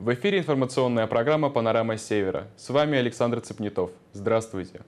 В эфире информационная программа «Панорама Севера». С вами Александр Цепнетов. Здравствуйте.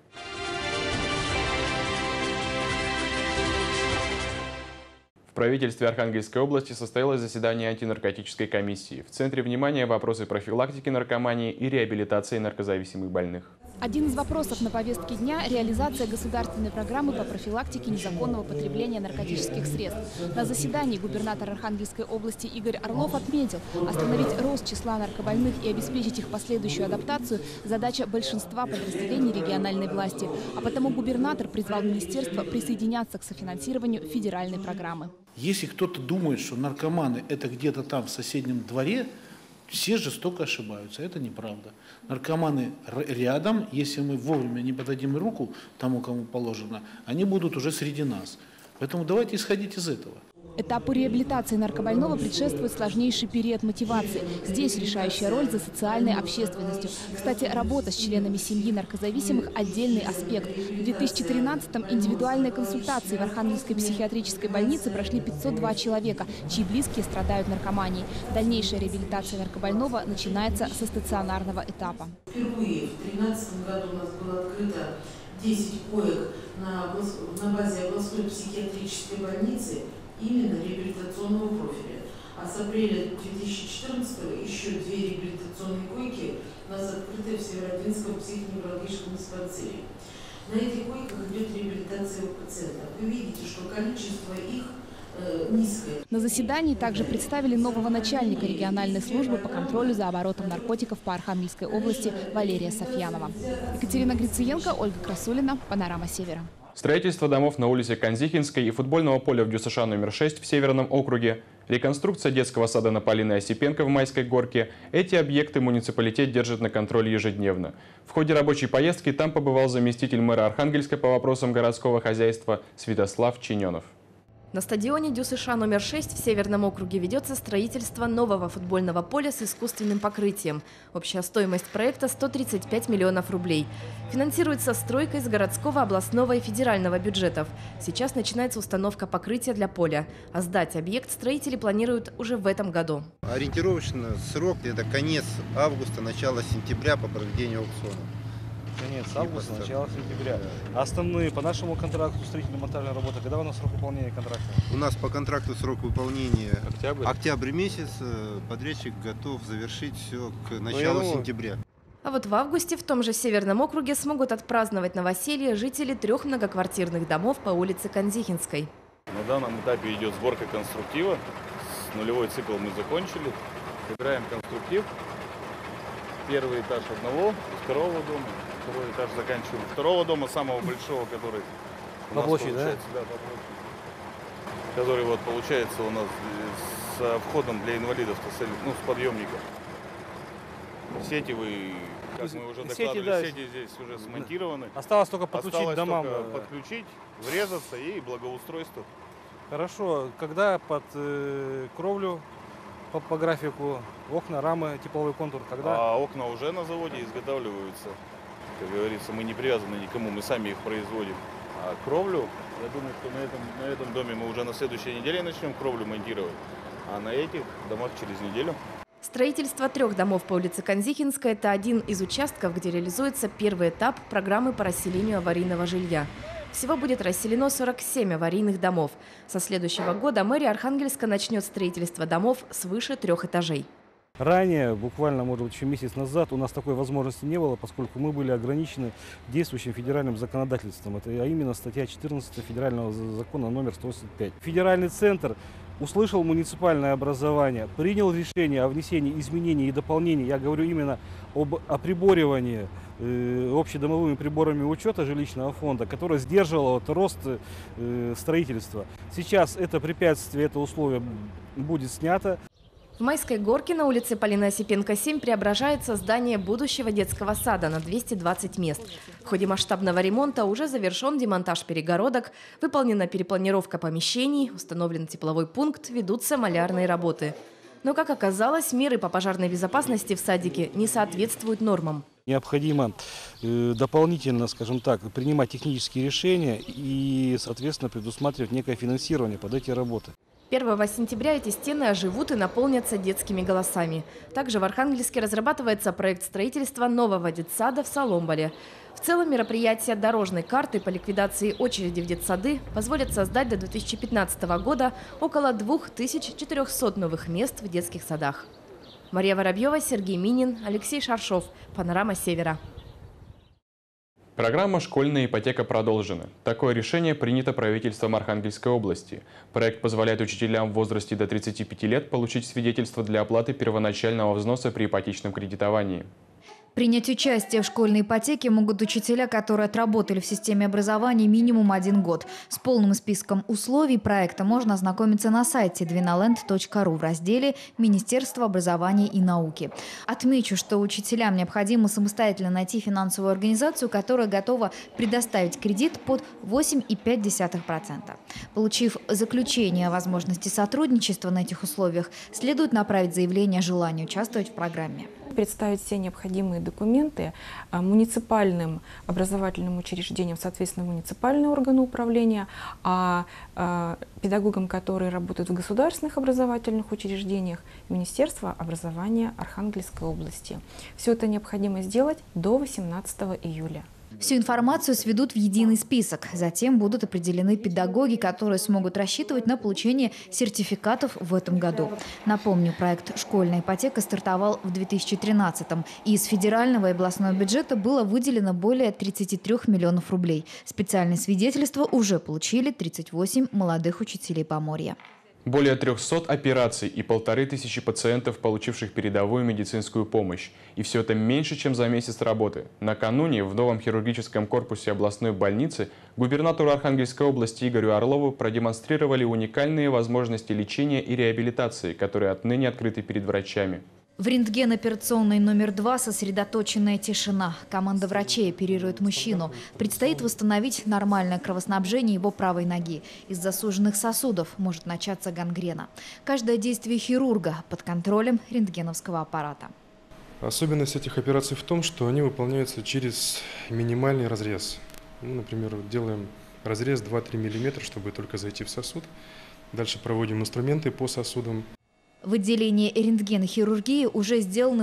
В правительстве Архангельской области состоялось заседание антинаркотической комиссии. В центре внимания вопросы профилактики наркомании и реабилитации наркозависимых больных. Один из вопросов на повестке дня – реализация государственной программы по профилактике незаконного потребления наркотических средств. На заседании губернатор Архангельской области Игорь Орлов отметил, остановить рост числа наркобольных и обеспечить их последующую адаптацию – задача большинства подразделений региональной власти. А потому губернатор призвал министерство присоединяться к софинансированию федеральной программы. Если кто-то думает, что наркоманы – это где-то там в соседнем дворе, все жестоко ошибаются. Это неправда. Наркоманы рядом, если мы вовремя не подадим руку тому, кому положено, они будут уже среди нас. Поэтому давайте исходить из этого. Этапу реабилитации наркобольного предшествует сложнейший период мотивации. Здесь решающая роль за социальной общественностью. Кстати, работа с членами семьи наркозависимых – отдельный аспект. В 2013-м индивидуальные консультации в Архангельской психиатрической больнице прошли 502 человека, чьи близкие страдают наркоманией. Дальнейшая реабилитация наркобольного начинается со стационарного этапа. Впервые в 2013 году у нас было открыто 10 коек на базе областной психиатрической больницы именно реабилитационного профиля. А с апреля 2014 еще 2 реабилитационные койки у нас открыты в Северодвинском психоневрологическом диспансере. На этих койках идет реабилитация пациентов. Вы видите, что количество их низкое. На заседании также представили нового начальника региональной службы по контролю за оборотом наркотиков по Архангельской области Валерия Софьянова. Екатерина Грициенко, Ольга Красулина, «Панорама Севера». Строительство домов на улице Конзихинской и футбольного поля в ДЮСШ номер 6 в Северном округе, реконструкция детского сада на Полиной Осипенко в Майской горке – эти объекты муниципалитет держит на контроле ежедневно. В ходе рабочей поездки там побывал заместитель мэра Архангельска по вопросам городского хозяйства Святослав Чиненов. На стадионе ДЮСШ номер 6 в Северном округе ведется строительство нового футбольного поля с искусственным покрытием. Общая стоимость проекта – 135 миллионов рублей. Финансируется стройка из городского, областного и федерального бюджетов. Сейчас начинается установка покрытия для поля. А сдать объект строители планируют уже в этом году. Ориентировочно срок – это конец августа, начало сентября по проведению аукциона. Конец августа, начало сентября. А основные по нашему контракту строительно-монтажная работа, когда у нас срок выполнения контракта? У нас по контракту срок выполнения октябрь месяц. Подрядчик готов завершить все к началу сентября. А вот в августе в том же Северном округе смогут отпраздновать новоселье жители 3 многоквартирных домов по улице Конзихинской. На данном этапе идет сборка конструктива. Нулевой цикл мы закончили. Собираем конструктив. Первый этаж одного, второго дома. Второй этаж заканчиваем. Второго дома, самого большого, который по площади, да? Да, по площади. Который вот получается у нас с входом для инвалидов, ну, с подъемником. Сетевый, как мы уже докладывали, сети здесь уже смонтированы. Осталось только подключить домам. Подключить, врезаться и благоустройство. Хорошо. Когда под кровлю по графику, окна, рамы, тепловой контур, когда? А окна уже на заводе изготавливаются. Как говорится, мы не привязаны никому, мы сами их производим. А кровлю, я думаю, что на этом доме мы уже на следующей неделе начнем кровлю монтировать, а на этих домах через неделю. Строительство 3 домов по улице Конзихинской – это один из участков, где реализуется первый этап программы по расселению аварийного жилья. Всего будет расселено 47 аварийных домов. Со следующего года мэрия Архангельска начнет строительство домов свыше 3 этажей. Ранее, буквально, может быть, еще месяц назад, у нас такой возможности не было, поскольку мы были ограничены действующим федеральным законодательством. Это, а именно статья 14 федерального закона номер 185. Федеральный центр услышал муниципальное образование, принял решение о внесении изменений и дополнений, я говорю именно об оприборивании общедомовыми приборами учета жилищного фонда, которое сдерживало рост строительства. Сейчас это препятствие, это условие будет снято. В Майской горке на улице Полиной Осипенко, 7 преображается здание будущего детского сада на 220 мест. В ходе масштабного ремонта уже завершен демонтаж перегородок, выполнена перепланировка помещений, установлен тепловой пункт, ведутся малярные работы. Но, как оказалось, меры по пожарной безопасности в садике не соответствуют нормам. Необходимо дополнительно, скажем так, принимать технические решения и, соответственно, предусматривать некое финансирование под эти работы. 1 сентября эти стены оживут и наполнятся детскими голосами. Также в Архангельске разрабатывается проект строительства нового детсада в Соломболе. В целом мероприятия дорожной карты по ликвидации очереди в детсады позволят создать до 2015 года около 2400 новых мест в детских садах. Мария Воробьева, Сергей Минин, Алексей Шаршов. Панорама Севера. Программа «Школьная ипотека» продолжена. Такое решение принято правительством Архангельской области. Проект позволяет учителям в возрасте до 35 лет получить свидетельство для оплаты первоначального взноса при ипотечном кредитовании. Принять участие в школьной ипотеке могут учителя, которые отработали в системе образования минимум 1 год. С полным списком условий проекта можно ознакомиться на сайте dwinaland.ru в разделе «Министерство образования и науки». Отмечу, что учителям необходимо самостоятельно найти финансовую организацию, которая готова предоставить кредит под 8,5%. Получив заключение о возможности сотрудничества на этих условиях, следует направить заявление о желании участвовать в программе. Представить все необходимые документы муниципальным образовательным учреждениям, соответственно, муниципальные органы управления, а педагогам, которые работают в государственных образовательных учреждениях, Министерство образования Архангельской области. Все это необходимо сделать до 18 июля. Всю информацию сведут в единый список. Затем будут определены педагоги, которые смогут рассчитывать на получение сертификатов в этом году. Напомню, проект «Школьная ипотека» стартовал в 2013-м. И из федерального и областного бюджета было выделено более 33 миллионов рублей. Специальное свидетельство уже получили 38 молодых учителей Поморья. Более 300 операций и 1500 пациентов, получивших передовую медицинскую помощь. И все это меньше, чем за месяц работы. Накануне в новом хирургическом корпусе областной больницы губернатору Архангельской области Игорю Орлову продемонстрировали уникальные возможности лечения и реабилитации, которые отныне открыты перед врачами. В рентген-операционной номер 2 сосредоточенная тишина. Команда врачей оперирует мужчину. Предстоит восстановить нормальное кровоснабжение его правой ноги. Из-за суженных сосудов может начаться гангрена. Каждое действие хирурга под контролем рентгеновского аппарата. Особенность этих операций в том, что они выполняются через минимальный разрез. Например, делаем разрез 2-3 мм, чтобы только зайти в сосуд. Дальше проводим инструменты по сосудам. В отделении рентгенохирургии уже сделаны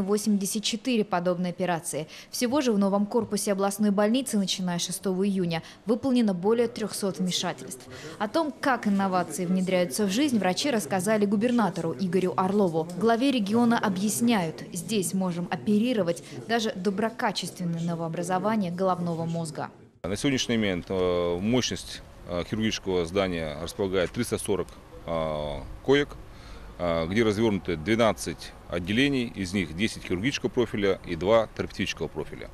84 подобные операции. Всего же в новом корпусе областной больницы, начиная с 6 июня, выполнено более 300 вмешательств. О том, как инновации внедряются в жизнь, врачи рассказали губернатору Игорю Орлову. Главе региона объясняют, здесь можем оперировать даже доброкачественное новообразование головного мозга. На сегодняшний момент мощность хирургического здания располагает 340 коек, где развернуты 12 отделений, из них 10 хирургического профиля и 2 терапевтического профиля.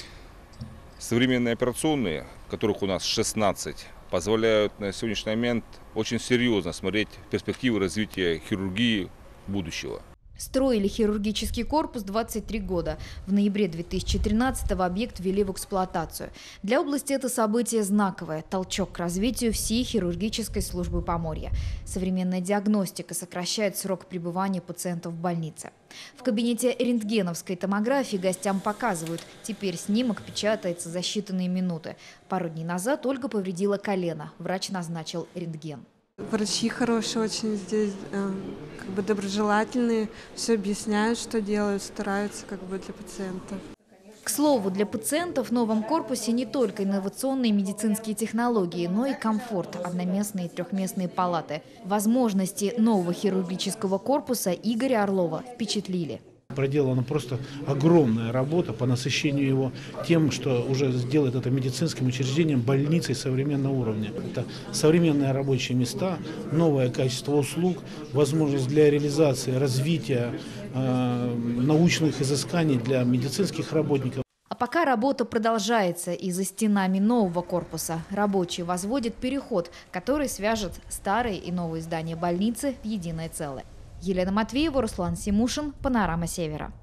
Современные операционные, которых у нас 16, позволяют на сегодняшний момент очень серьезно смотреть перспективы развития хирургии будущего. Строили хирургический корпус 23 года. В ноябре 2013-го объект ввели в эксплуатацию. Для области это событие знаковое – толчок к развитию всей хирургической службы Поморья. Современная диагностика сокращает срок пребывания пациентов в больнице. В кабинете рентгеновской томографии гостям показывают. Теперь снимок печатается за считанные минуты. Пару дней назад Ольга повредила колено. Врач назначил рентген. Врачи хорошие очень здесь, доброжелательные, все объясняют, что делают, стараются для пациентов. К слову, для пациентов в новом корпусе не только инновационные медицинские технологии, но и комфорт, одноместные и трехместные палаты. Возможности нового хирургического корпуса Игоря Орлова впечатлили. Проделана просто огромная работа по насыщению его тем, что уже сделает это медицинским учреждением, больницей современного уровня. Это современные рабочие места, новое качество услуг, возможность для реализации, развития научных изысканий для медицинских работников. А пока работа продолжается, и за стенами нового корпуса рабочие возводят переход, который свяжет старые и новые здания больницы в единое целое. Елена Матвеева, Руслан Симушин, Панорама Севера.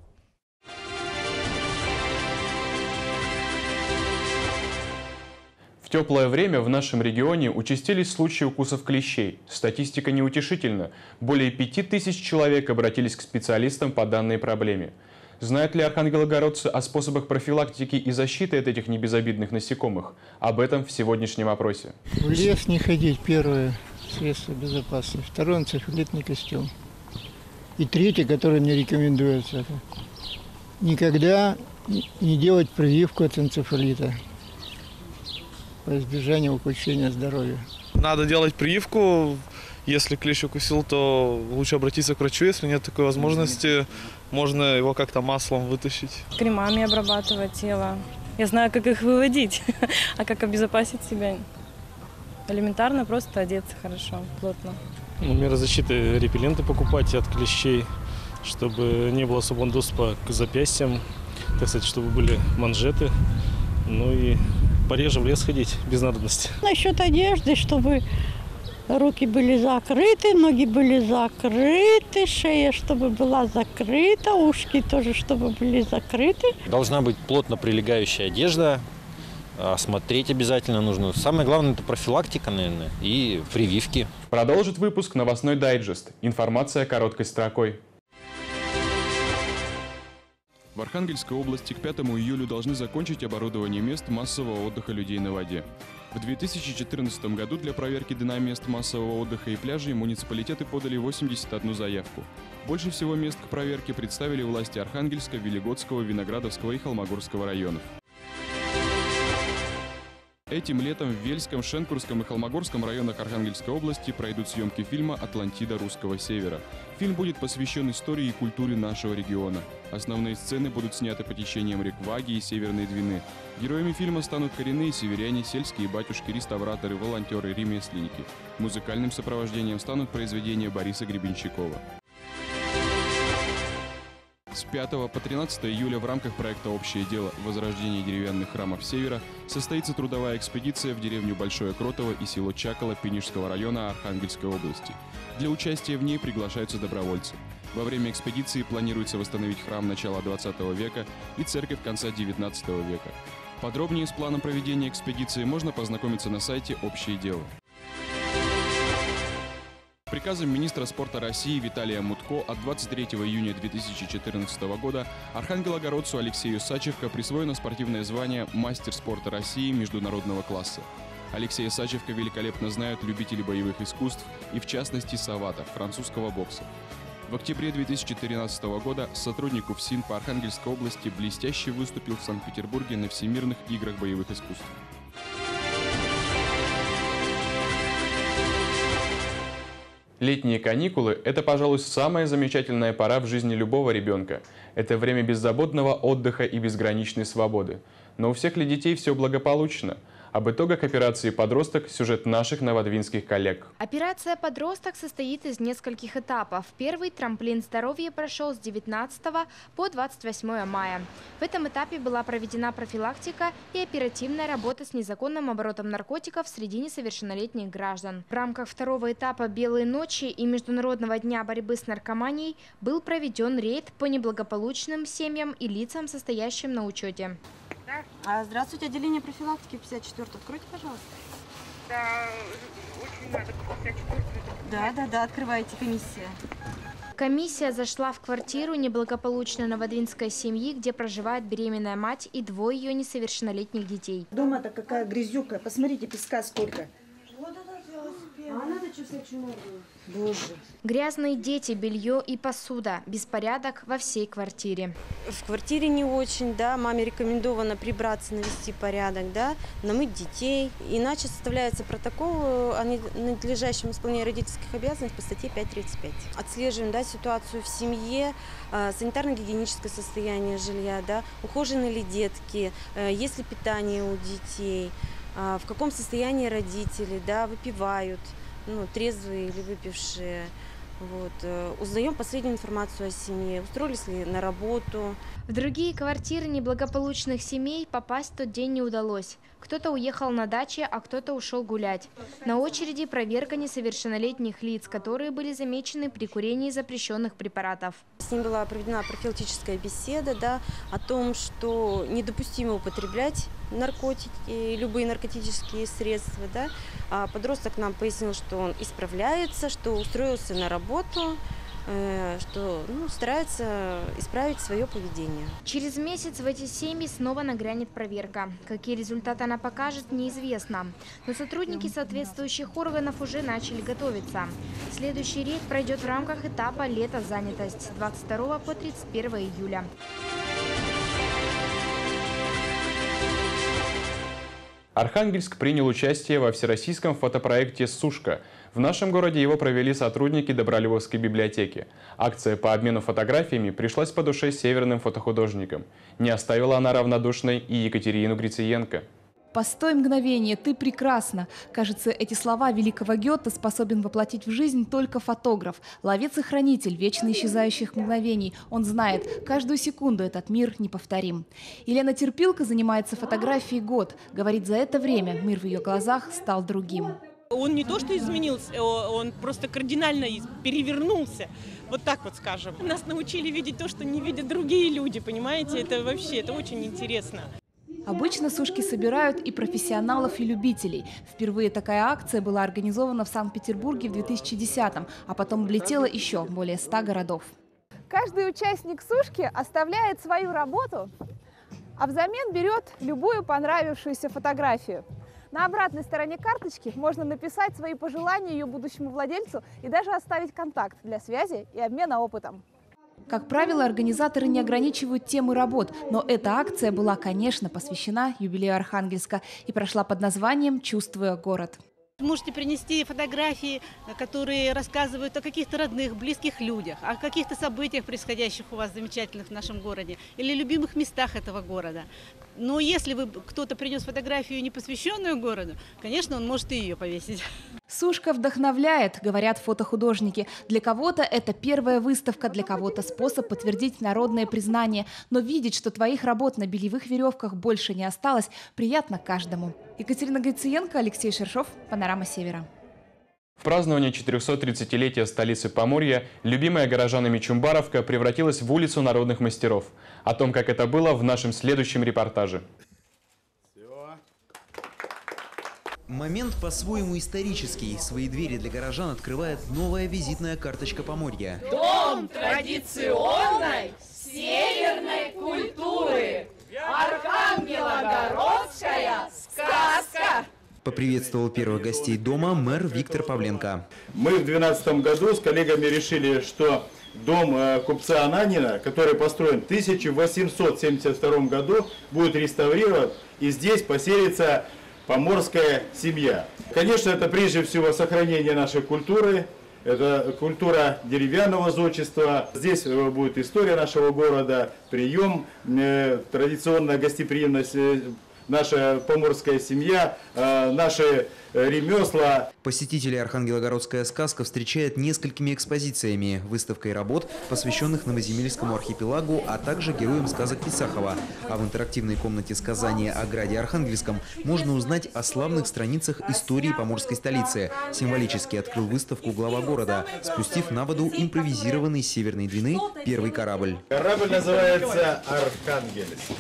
В теплое время в нашем регионе участились случаи укусов клещей. Статистика неутешительна. Более 5000 человек обратились к специалистам по данной проблеме. Знают ли архангелогородцы о способах профилактики и защиты от этих небезобидных насекомых? Об этом в сегодняшнем опросе. В лес не ходить, первое. средство безопасности. Второй энцефалитный костюм. И третий, который мне рекомендуется, никогда не делать прививку от энцефалита по избежанию ухудшения здоровья. Надо делать прививку. Если клещ укусил, то лучше обратиться к врачу. Если нет такой возможности, можно его как-то маслом вытащить. Кремами обрабатывать тело. Я знаю, как их выводить, а как обезопасить себя. Элементарно просто одеться хорошо, плотно. Меры защиты, репелленты покупать от клещей, чтобы не было свободного доступа к запястьям, так сказать, чтобы были манжеты, ну и пореже в лес ходить без надобности. Насчет одежды, чтобы руки были закрыты, ноги были закрыты, шея, чтобы была закрыта, ушки тоже, чтобы были закрыты. Должна быть плотно прилегающая одежда, осмотреть обязательно нужно. Самое главное – это профилактика, наверное, и прививки. Продолжит выпуск новостной дайджест. Информация короткой строкой. В Архангельской области к 5 июля должны закончить оборудование мест массового отдыха людей на воде. В 2014 году для проверки ДНК мест массового отдыха и пляжей муниципалитеты подали 81 заявку. Больше всего мест к проверке представили власти Архангельска, Велигодского, Виноградовского и Холмогорского районов. Этим летом в Вельском, Шенкурском и Холмогорском районах Архангельской области пройдут съемки фильма «Атлантида русского севера». Фильм будет посвящен истории и культуре нашего региона. Основные сцены будут сняты по течениям рек Ваги и Северной Двины. Героями фильма станут коренные северяне, сельские батюшки, реставраторы, волонтеры, ремесленники. Музыкальным сопровождением станут произведения Бориса Гребенщикова. С 5 по 13 июля в рамках проекта «Общее дело. Возрождение деревянных храмов Севера» состоится трудовая экспедиция в деревню Большое Кротово и село Чакало Пенижского района Архангельской области. Для участия в ней приглашаются добровольцы. Во время экспедиции планируется восстановить храм начала 20 века и церковь конца 19 века. Подробнее с планом проведения экспедиции можно познакомиться на сайте «Общее дело». Приказом министра спорта России Виталия Мутко от 23 июня 2014 года архангелогородцу Алексею Сачевко присвоено спортивное звание «Мастер спорта России» международного класса. Алексея Сачевко великолепно знают любители боевых искусств и, в частности, савата, французского бокса. В октябре 2013 года сотрудник УФСИН по Архангельской области блестяще выступил в Санкт-Петербурге на Всемирных играх боевых искусств. Летние каникулы – это, пожалуй, самая замечательная пора в жизни любого ребенка. Это время беззаботного отдыха и безграничной свободы. Но у всех ли детей все благополучно? Об итогах операции «Подросток» сюжет наших новодвинских коллег. Операция «Подросток» состоит из нескольких этапов. Первый трамплин здоровья прошел с 19 по 28 мая. В этом этапе была проведена профилактика и оперативная работа с незаконным оборотом наркотиков среди несовершеннолетних граждан. В рамках второго этапа «Белые ночи» и Международного дня борьбы с наркоманией был проведен рейд по неблагополучным семьям и лицам, состоящим на учете. Здравствуйте, отделение профилактики 54. Откройте, пожалуйста. Да, очень надо 54. Да, открывайте, комиссия. Комиссия зашла в квартиру неблагополучной новодвинской семьи, где проживает беременная мать и двое ее несовершеннолетних детей. Дома-то какая грязюка. Посмотрите, песка сколько. Вот это велосипед. А надо что всякую ногу? Боже. Грязные дети, белье и посуда. Беспорядок во всей квартире. В квартире не очень, да. Маме рекомендовано прибраться, навести порядок, да, намыть детей. Иначе составляется протокол о ненадлежащем исполнении родительских обязанностей по статье 5.35. Отслеживаем, да, ситуацию в семье, санитарно-гигиеническое состояние жилья, да, ухожены ли детки, есть ли питание у детей, в каком состоянии родители, да, выпивают, трезвые или выпившие. Вот. Узнаем последнюю информацию о семье, устроились ли на работу. В другие квартиры неблагополучных семей попасть в тот день не удалось. Кто-то уехал на даче, а кто-то ушел гулять. На очереди проверка несовершеннолетних лиц, которые были замечены при курении запрещенных препаратов. С ним была проведена профилактическая беседа, да, о том, что недопустимо употреблять наркотики, любые наркотические средства. Да. Подросток нам пояснил, что он исправляется, что устроился на работу, что стараются исправить свое поведение. Через месяц в эти семьи снова нагрянет проверка. Какие результаты она покажет, неизвестно. Но сотрудники соответствующих органов уже начали готовиться. Следующий рейд пройдет в рамках этапа «Лето-занятость» с 22 по 31 июля. Архангельск принял участие во всероссийском фотопроекте «Сушка». В нашем городе его провели сотрудники Добролюбовской библиотеки. Акция по обмену фотографиями пришлась по душе северным фотохудожникам. Не оставила она равнодушной и Екатерину Грициенко. «Постой мгновение, ты прекрасна». Кажется, эти слова великого Гёте способен воплотить в жизнь только фотограф. Ловец и хранитель вечно исчезающих мгновений. Он знает, каждую секунду этот мир неповторим. Елена Терпилко занимается фотографией год. Говорит, за это время мир в ее глазах стал другим. Он не то что изменился, он просто кардинально перевернулся. Вот так вот скажем. Нас научили видеть то, что не видят другие люди, понимаете? Это вообще, это очень интересно. Обычно сушки собирают и профессионалов, и любителей. Впервые такая акция была организована в Санкт-Петербурге в 2010-м, а потом облетела еще более 100 городов. Каждый участник сушки оставляет свою работу, а взамен берет любую понравившуюся фотографию. На обратной стороне карточки можно написать свои пожелания ее будущему владельцу и даже оставить контакт для связи и обмена опытом. Как правило, организаторы не ограничивают темы работ, но эта акция была, конечно, посвящена юбилею Архангельска и прошла под названием «Чувствуя город». Можете принести фотографии, которые рассказывают о каких-то родных, близких людях, о каких-то событиях, происходящих у вас замечательных в нашем городе, или любимых местах этого города. Но если кто-то принес фотографию, не посвященную городу, конечно, он может и ее повесить. Сушка вдохновляет, говорят фотохудожники. Для кого-то это первая выставка, для кого-то способ подтвердить народное признание. Но видеть, что твоих работ на бельевых веревках больше не осталось, приятно каждому. Екатерина Грициенко, Алексей Шершов, «Панорама Севера». В праздновании 430-летия столицы Поморья любимая горожанами Чумбаровка превратилась в улицу народных мастеров. О том, как это было, в нашем следующем репортаже. Момент по-своему исторический. Свои двери для горожан открывает новая визитная карточка Поморья. Дом традиционной северной культуры. Архангелогородская сказка. Поприветствовал первых гостей дома мэр Виктор Павленко. Мы в 2012 году с коллегами решили, что дом купца Ананина, который построен в 1872 году, будет реставрирован, и здесь поселится поморская семья. Конечно, это прежде всего сохранение нашей культуры. Это культура деревянного зодчества. Здесь будет история нашего города, прием, традиционная гостеприимность, наша поморская семья, наши ремесла. Посетители Архангелогородская сказка встречает несколькими экспозициями, выставкой работ, посвященных Новоземельскому архипелагу, а также героям сказок Исахова. А в интерактивной комнате сказания о граде Архангельском можно узнать о славных страницах истории поморской столицы. Символически открыл выставку глава города, спустив на воду импровизированный с Северной Двины первый корабль. Корабль называется «Архангельск».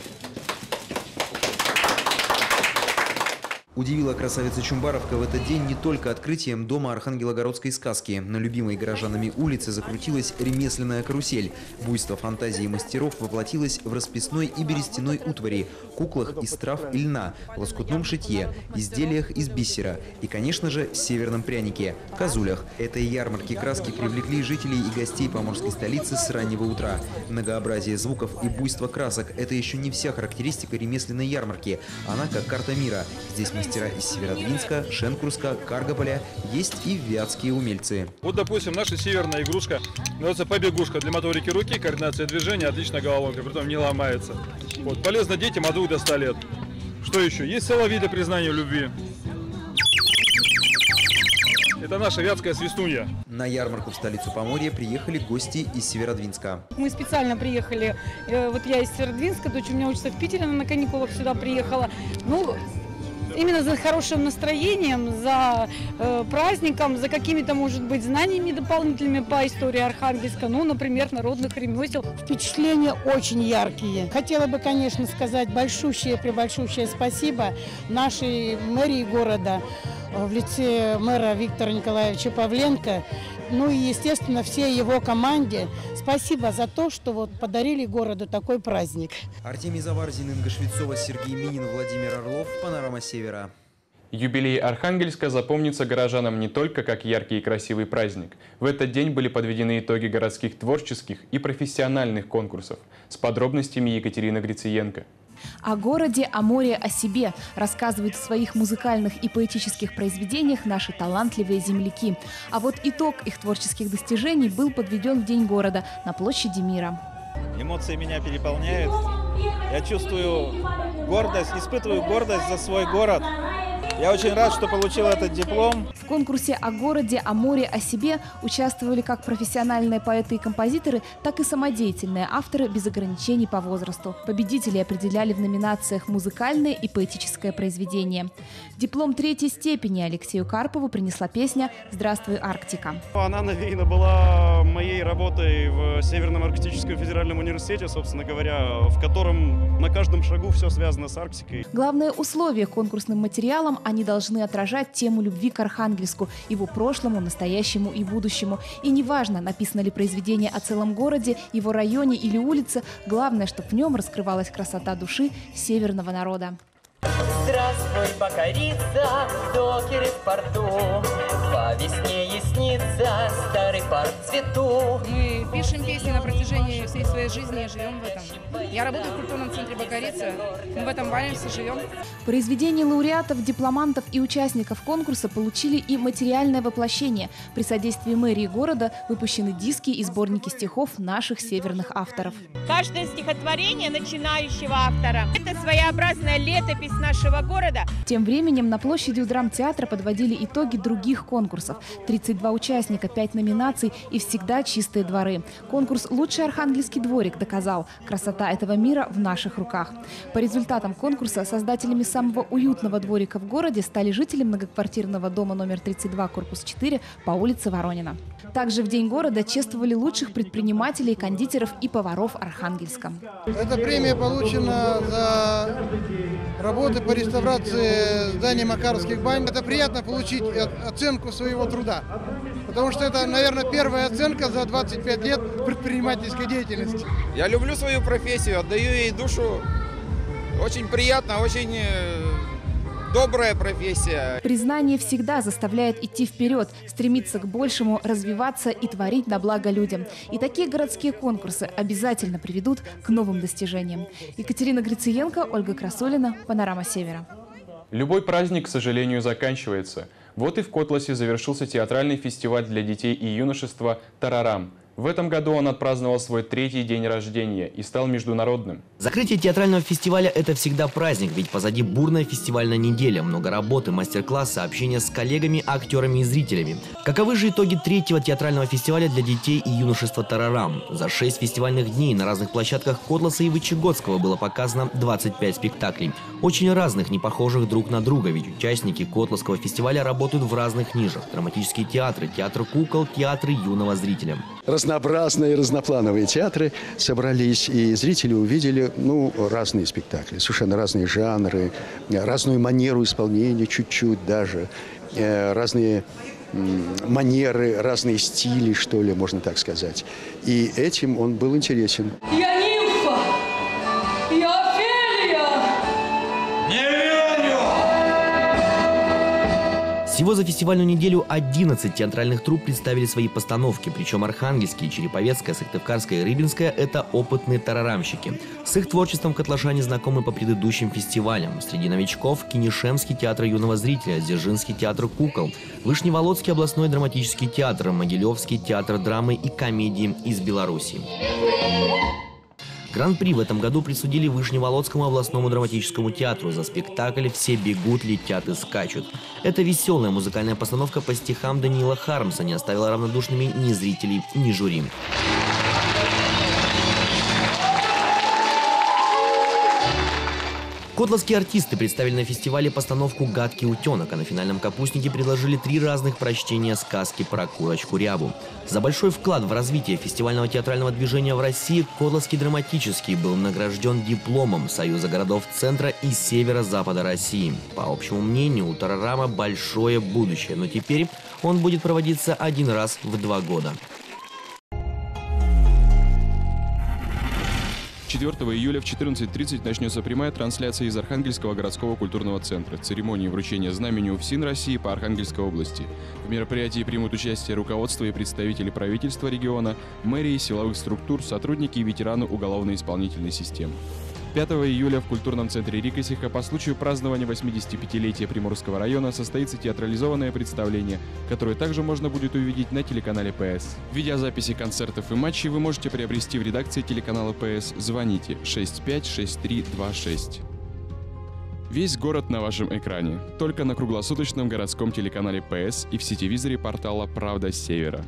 Удивила красавица Чумбаровка в этот день не только открытием дома Архангелогородской сказки. На любимой горожанами улице закрутилась ремесленная карусель. Буйство фантазии мастеров воплотилось в расписной и берестяной утвари, куклах из трав и льна, лоскутном шитье, изделиях из бисера и, конечно же, северном прянике – козулях. Этой ярмарки краски привлекли жителей и гостей поморской столицы с раннего утра. Многообразие звуков и буйство красок – это еще не вся характеристика ремесленной ярмарки. Она как карта мира. Здесь мастера из Северодвинска, Шенкурска, Каргополя, есть и вятские умельцы. Вот, допустим, наша северная игрушка называется побегушка. Для моторики руки, координация движения, отличная головоломка, притом не ломается. Вот, полезно детям от 2 до 100 лет. Что еще? Есть соловьи для признания в любви. Это наша вятская свистунья. На ярмарку в столицу Поморья приехали гости из Северодвинска. Мы специально приехали, вот я из Северодвинска, дочь у меня учится в Питере, она на каникулах сюда приехала. Ну, именно за хорошим настроением, за праздником, за какими-то, может быть, знаниями дополнительными по истории Архангельска, ну, например, народных ремесел. Впечатления очень яркие. Хотела бы, конечно, сказать пребольшущее спасибо нашей мэрии города в лице мэра Виктора Николаевича Павленко ну и, естественно, всей его команде. Спасибо за то, что вот подарили городу такой праздник. Артемий Заварзин, Инга Швецова, Сергей Минин, Владимир Орлов. Панорама Севера. Юбилей Архангельска запомнится горожанам не только как яркий и красивый праздник. В этот день были подведены итоги городских творческих и профессиональных конкурсов. С подробностями Екатерина Грициенко. О городе, о море, о себе рассказывают в своих музыкальных и поэтических произведениях наши талантливые земляки. А вот итог их творческих достижений был подведен в День города на площади Мира. Эмоции меня переполняют. Я чувствую гордость, испытываю гордость за свой город. Я очень рад, что получил этот диплом. В конкурсе о городе, о море, о себе участвовали как профессиональные поэты и композиторы, так и самодеятельные авторы без ограничений по возрасту. Победителей определяли в номинациях «Музыкальное» и «Поэтическое произведение». Диплом 3-й степени Алексею Карпову принесла песня «Здравствуй, Арктика». Она навеяна была моей работой в Северном Арктическом федеральном университете, собственно говоря, в котором на каждом шагу все связано с Арктикой. Главное условие к конкурсным материалам – они должны отражать тему любви к Архангельску, его прошлому, настоящему и будущему. И неважно, написано ли произведение о целом городе, его районе или улице, главное, чтобы в нем раскрывалась красота души северного народа. Здравствуй, Бакарица, докеры в порту. По весне яснится старый парк в цвету. Мы пишем песни на протяжении всей своей жизни и живем в этом. Я работаю в культурном центре Бакарица. Мы в этом варимся, живем. Произведения лауреатов, дипломантов и участников конкурса получили и материальное воплощение. При содействии мэрии города выпущены диски и сборники стихов наших северных авторов. Каждое стихотворение начинающего автора – это своеобразная летопись нашего города. Тем временем на площади у драмтеатра подводили итоги других конкурсов. 32 участника, 5 номинаций и всегда чистые дворы. Конкурс «Лучший архангельский дворик» доказал – красота этого мира в наших руках. По результатам конкурса создателями самого уютного дворика в городе стали жители многоквартирного дома номер 32, корпус 4 по улице Воронина. Также в День города чествовали лучших предпринимателей, кондитеров и поваров Архангельска. Эта премия получена за работы по реставрации зданий Макаровских бань. Это приятно получить оценку своего труда, потому что это, наверное, первая оценка за 25 лет предпринимательской деятельности. Я люблю свою профессию, отдаю ей душу. Очень приятно, очень добрая профессия. Признание всегда заставляет идти вперед, стремиться к большему, развиваться и творить на благо людям. И такие городские конкурсы обязательно приведут к новым достижениям. Екатерина Грициенко, Ольга Красолина, Панорама Севера. Любой праздник, к сожалению, заканчивается. Вот и в Котласе завершился театральный фестиваль для детей и юношества «Тарарам». В этом году он отпраздновал свой 3-й день рождения и стал международным. Закрытие театрального фестиваля – это всегда праздник, ведь позади бурная фестивальная неделя, много работы, мастер-классы, общение с коллегами, актерами и зрителями. Каковы же итоги 3-го театрального фестиваля для детей и юношества «Тарарам»? За 6 фестивальных дней на разных площадках Котласа и Вычегодского было показано 25 спектаклей. Очень разных, не похожих друг на друга, ведь участники Котласского фестиваля работают в разных нишах. Драматические театры, театр кукол, театры юного зрителя. Разнообразные, разноплановые театры собрались, и зрители увидели разные спектакли, совершенно разные жанры, разную манеру исполнения чуть-чуть даже, разные манеры, разные стили, что ли, можно так сказать. И этим он был интересен. Я нимфа! Я Офелия! Не верю! Всего за фестивальную неделю 11 театральных труп представили свои постановки, причем архангельские, Череповецкая, Сыктывкарская и Рыбинская – это опытные тарарамщики. С их творчеством котлашане знакомы по предыдущим фестивалям. Среди новичков – Кинешемский театр юного зрителя, Дзержинский театр кукол, Вышневолодский областной драматический театр, Могилевский театр драмы и комедии из Беларуси. Гран-при в этом году присудили Вышневолодскому областному драматическому театру за спектакль «Все бегут, летят и скачут». Эта веселая музыкальная постановка по стихам Даниила Хармса не оставила равнодушными ни зрителей, ни жюри. Котласские артисты представили на фестивале постановку «Гадкий утенок», а на финальном капустнике предложили 3 разных прочтения сказки про курочку Рябу. За большой вклад в развитие фестивального театрального движения в России Котласский драматический был награжден дипломом Союза городов центра и северо-запада России. По общему мнению, у Тарарама большое будущее, но теперь он будет проводиться 1 раз в 2 года. 4 июля в 14:30 начнется прямая трансляция из Архангельского городского культурного центра церемонии вручения знамени УФСИН России по Архангельской области. В мероприятии примут участие руководство и представители правительства региона, мэрии, силовых структур, сотрудники и ветераны уголовно-исполнительной системы. 5 июля в культурном центре Рикосиха по случаю празднования 85-летия Приморского района состоится театрализованное представление, которое также можно будет увидеть на телеканале ПС. Видеозаписи концертов и матчей вы можете приобрести в редакции телеканала ПС. Звоните 656326. Весь город на вашем экране. Только на круглосуточном городском телеканале ПС и в сетевизоре портала «Правда Севера».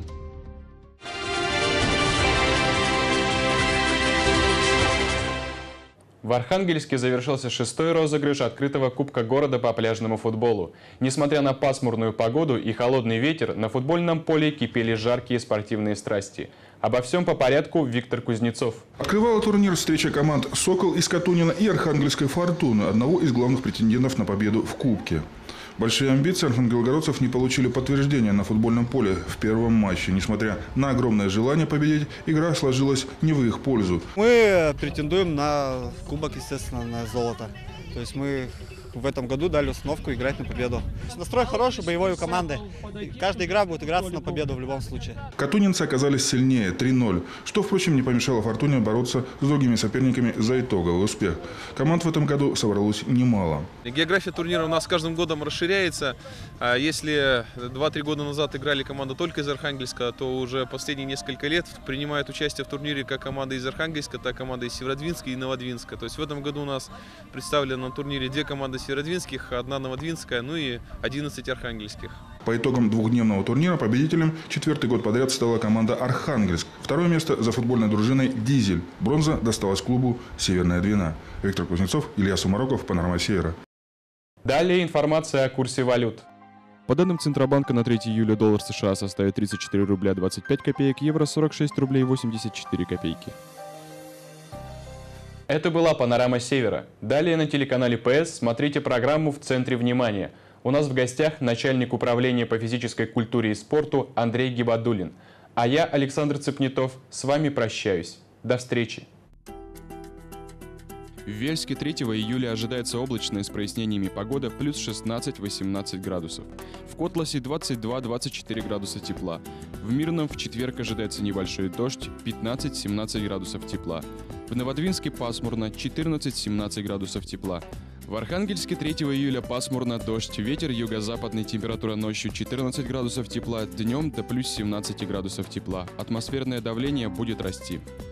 В Архангельске завершился 6-й розыгрыш открытого Кубка города по пляжному футболу. Несмотря на пасмурную погоду и холодный ветер, на футбольном поле кипели жаркие спортивные страсти. Обо всем по порядку Виктор Кузнецов. Открывала турнир встреча команд «Сокол» из Катунина и Архангельской «Фортуны», одного из главных претендентов на победу в Кубке. Большие амбиции архангелогородцев не получили подтверждения на футбольном поле в первом матче. Несмотря на огромное желание победить, игра сложилась не в их пользу. Мы претендуем на кубок, естественно, на золото. То есть мы в этом году дали установку играть на победу. Настрой хороший, боевой у команды. Каждая игра будет играться на победу в любом случае. Катунинцы оказались сильнее 3-0, что, впрочем, не помешало «Фортуне» бороться с другими соперниками за итоговый успех. Команд в этом году собралось немало. География турнира у нас с каждым годом расширяется. Если 2-3 года назад играли команда только из Архангельска, то уже последние несколько лет принимают участие в турнире как команда из Архангельска, так и команда из Северодвинска и Новодвинска. То есть в этом году у нас представлены на турнире 2 команды северодвинских, 1 новодвинская, ну и 11 архангельских. По итогам двухдневного турнира победителем 4-й год подряд стала команда «Архангельск». 2-е место за футбольной дружиной «Дизель». Бронза досталась клубу «Северная Двина». Виктор Кузнецов, Илья Сумароков, «Панорама Севера». Далее информация о курсе валют. По данным Центробанка, на 3 июля доллар США составит 34 рубля 25 копеек, евро 46 рублей 84 копейки. Это была «Панорама Севера». Далее на телеканале ПС смотрите программу «В центре внимания». У нас в гостях начальник управления по физической культуре и спорту Андрей Гибадуллин. А я, Александр Цепнетов, с вами прощаюсь. До встречи. В Вельске 3 июля ожидается облачная с прояснениями погода плюс 16-18 градусов. В Котласе 22-24 градуса тепла. В Мирном в четверг ожидается небольшой дождь 15-17 градусов тепла. В Новодвинске пасмурно 14-17 градусов тепла. В Архангельске 3 июля пасмурно, дождь, ветер юго-западный, температура ночью 14 градусов тепла, днем до плюс 17 градусов тепла. Атмосферное давление будет расти.